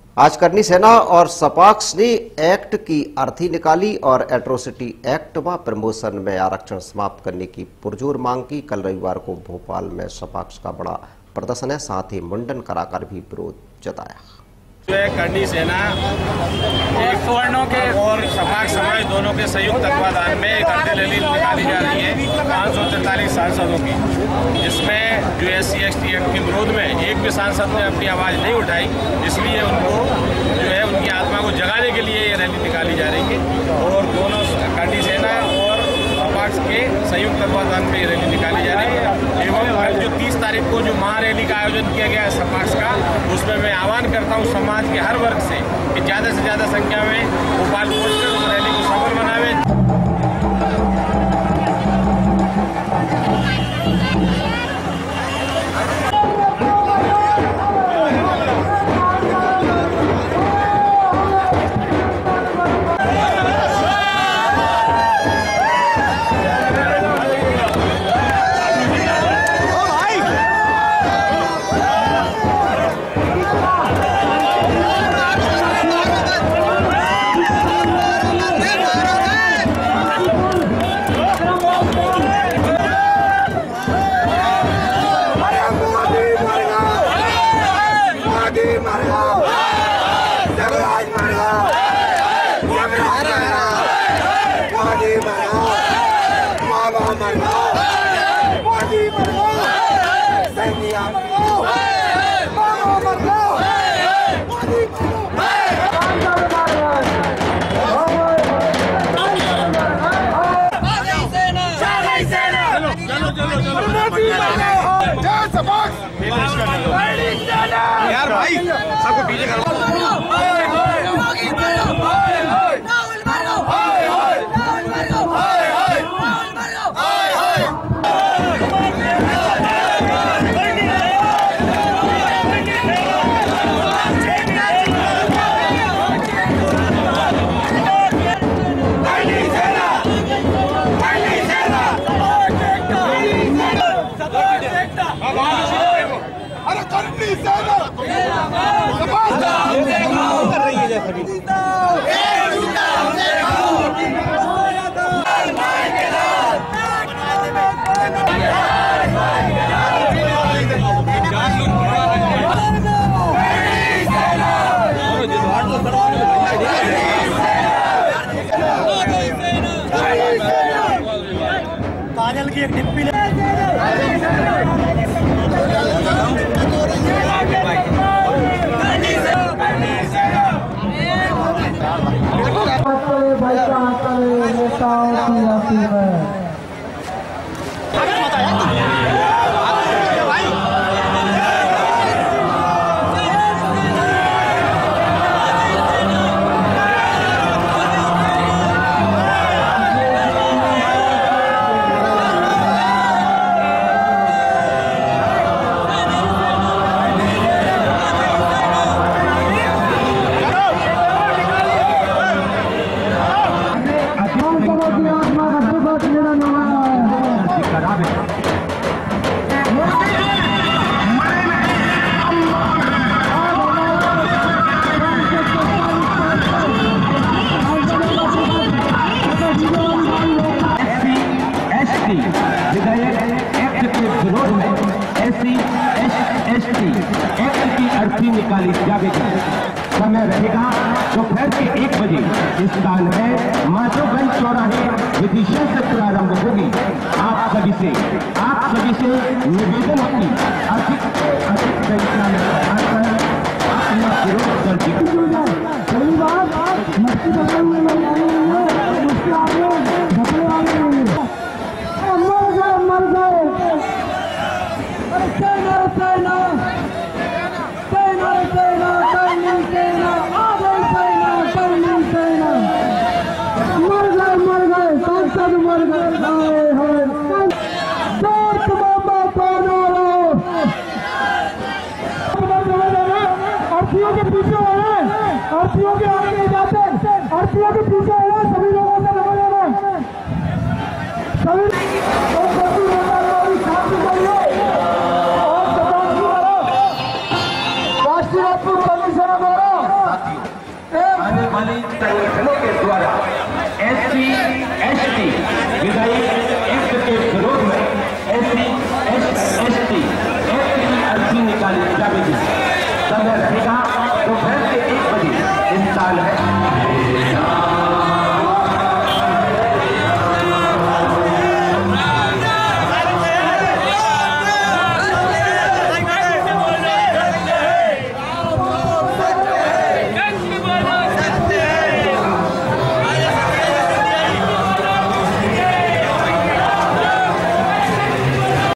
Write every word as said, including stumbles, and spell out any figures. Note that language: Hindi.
आज करनी सेना और सपाक्स ने एक्ट की अर्थी निकाली और एट्रोसिटी एक्ट व प्रमोशन में आरक्षण समाप्त करने की पुरजोर मांग की। कल रविवार को भोपाल में सपाक्स का बड़ा प्रदर्शन है, साथ ही मुंडन कराकर भी विरोध जताया। करनी सेना एक वर्णों के और सपाक्स समाज दोनों के संयुक्त तत्वाधान में एक अर्थी रैली निकाली जा रही है पाँच सौ तैंतालीस सांसदों की, जिसमें जो S C S T act के विरोध में एक भी सांसद ने अपनी आवाज़ नहीं उठाई, इसलिए उनको जो है उनकी आत्मा को जगाने के लिए ये रैली निकाली जा रही है। और दोनों करनी सेना और सपाक्स के संयुक्त तत्वाधान में ये रैली निकाली जा रही है। एवं कल जो तीस तारीख को जो महारैली का आयोजन किया गया है सपाक्स का, उसमें मैं आह्वान करता हूँ समाज के हर वर्ग से कि ज़्यादा से ज़्यादा संख्या में भोपाल पहुँचकर उस रैली को सफल बनावे। यार भाई सबको पीछे करो। काजल की एक डिप्पी अर्थी निकाली जाएगी। समय रहेगा दोपहर के एक बजे इस काल में माधोगंज चौराहे विदिशा से प्रारंभ होगी। आप सभी से आप सभी से निवेदन है कि अधिक अधिक संख्या में आकर अपना विरोध कर दीजिए। अर्थीयों के पीछे हो रहे हैं, अर्थीयों के आगे नहीं जाते, अर्थीयों के पीछे हो रहे हैं, सभी लोगों से लगा लेना सभी राष्ट्रीय कमिश्नर द्वारा आने वाली संगठनों के द्वारा एस सी एस टी विधायी